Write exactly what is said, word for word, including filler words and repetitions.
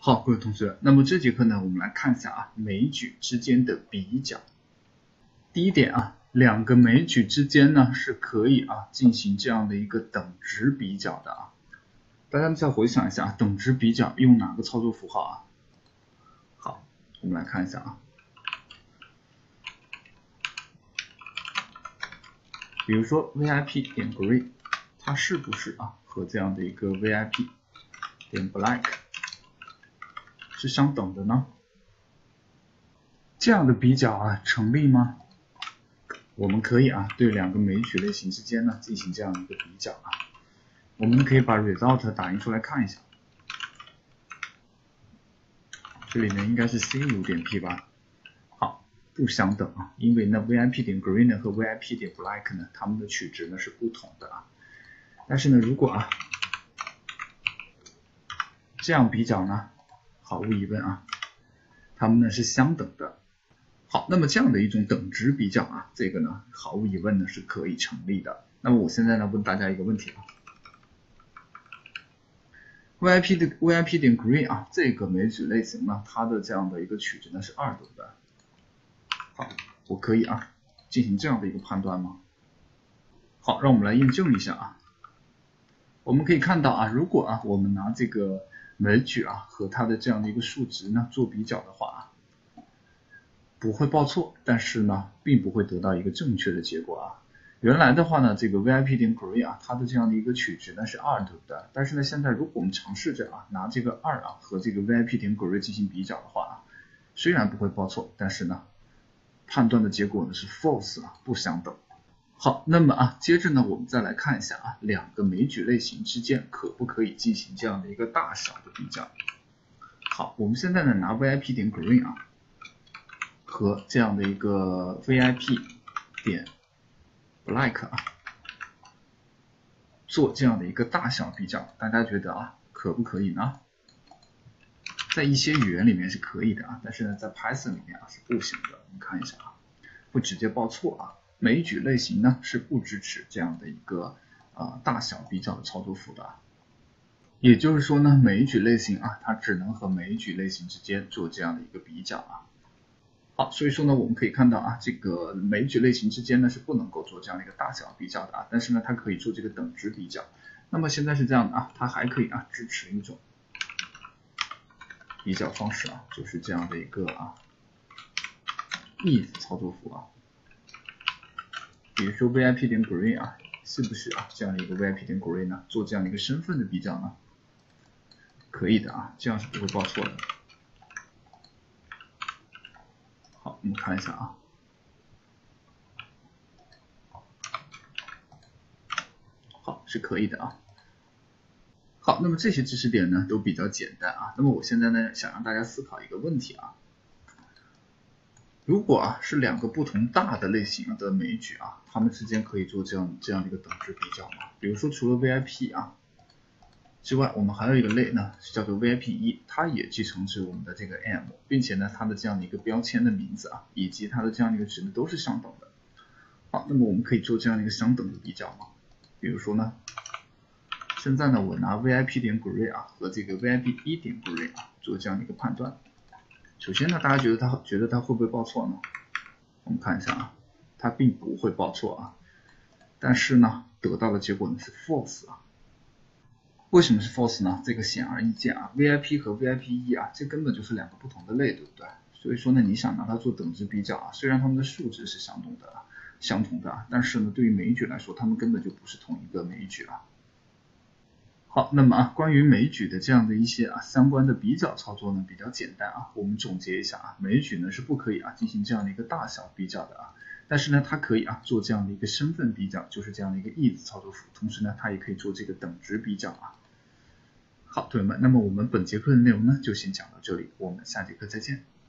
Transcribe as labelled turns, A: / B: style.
A: 好，各位同学，那么这节课呢，我们来看一下啊枚举之间的比较。第一点啊，两个枚举之间呢是可以啊进行这样的一个等值比较的啊。大家再回想一下，等值比较用哪个操作符号啊？好，我们来看一下啊。比如说 V I P 点 green， 它是不是啊和这样的一个 V I P 点 black 是相等的呢？这样的比较啊成立吗？我们可以啊对两个枚举类型之间呢进行这样一个比较啊。我们可以把 result 打印出来看一下，这里面应该是 C 五点 P 吧。好，不相等啊，因为呢 V I P 点 green 和 V I P 点 black 呢，它们的取值呢是不同的啊。但是呢，如果啊这样比较呢，毫无疑问啊，它们呢是相等的。好，那么这样的一种等值比较啊，这个呢毫无疑问呢是可以成立的。那么我现在呢问大家一个问题啊 ，V I P 的 V I P 点 green 啊，这个枚举类型呢，它的这样的一个取值呢是二，对不对？好，我可以啊进行这样的一个判断吗？好，让我们来验证一下啊。我们可以看到啊，如果啊我们拿这个枚举啊和它的这样的一个数值呢做比较的话啊，不会报错，但是呢并不会得到一个正确的结果啊。原来的话呢，这个 V I P 点 green 啊，它的这样的一个取值呢是二，对不对？但是呢，现在如果我们尝试着啊拿这个二啊和这个 V I P 点 green 进行比较的话啊，虽然不会报错，但是呢判断的结果呢是 false 啊，不相等。好，那么啊接着呢我们再来看一下啊两个枚举类型之间可不可以进行这样的一个大小的比较。好，我们现在呢拿 V I P 点 green 啊和这样的一个 V I P 点 black 啊做这样的一个大小比较，大家觉得啊可不可以呢？在一些语言里面是可以的啊，但是呢在 Python 里面啊是不行的。我们看一下啊，会直接报错啊。枚举类型呢是不支持这样的一个呃大小比较的操作符的啊。也就是说呢，枚举类型啊，它只能和枚举类型之间做这样的一个比较啊。好，所以说呢，我们可以看到啊，这个枚举类型之间呢是不能够做这样的一个大小比较的啊，但是呢，它可以做这个等值比较。那么现在是这样的啊，它还可以啊支持一种比较方式啊，就是这样的一个啊 if 操作符啊。比如说 V I P 点 green 啊，是不是啊这样的一个 V I P 点 green 呢，做这样的一个身份的比较呢？可以的啊，这样是不会报错的。好，我们看一下啊。好，是可以的啊。好，那么这些知识点呢都比较简单啊。那么我现在呢想让大家思考一个问题啊，如果啊是两个不同大的类型的枚举啊，它们之间可以做这样这样的一个等值比较吗？比如说除了 V I P 啊之外，我们还有一个类呢是叫做 V I P 一，它也继承至我们的这个 M， 并且呢它的这样的一个标签的名字啊以及它的这样的一个值呢都是相等的。好，那么我们可以做这样的一个相等的比较吗？比如说呢，现在呢我拿 V I P 点 green 啊和这个 V I P 一点 green 啊做这样的一个判断。首先呢，大家觉得它觉得它会不会报错呢？我们看一下啊，它并不会报错啊，但是呢得到的结果呢是 false 啊。为什么是 false 呢？这个显而易见啊 ，V I P 和 V I P 一啊，这根本就是两个不同的类，对不对？所以说呢，你想拿它做等值比较啊，虽然它们的数值是相同的，相同的，但是呢，对于枚举来说，它们根本就不是同一个枚举啊。好，那么啊，关于枚举的这样的一些啊相关的比较操作呢，比较简单啊。我们总结一下啊，枚举呢是不可以啊进行这样的一个大小比较的啊，但是呢，它可以啊做这样的一个身份比较，就是这样的一个 if 操作符，同时呢，它也可以做这个等值比较啊。好，同学们，那么我们本节课的内容呢就先讲到这里，我们下节课再见。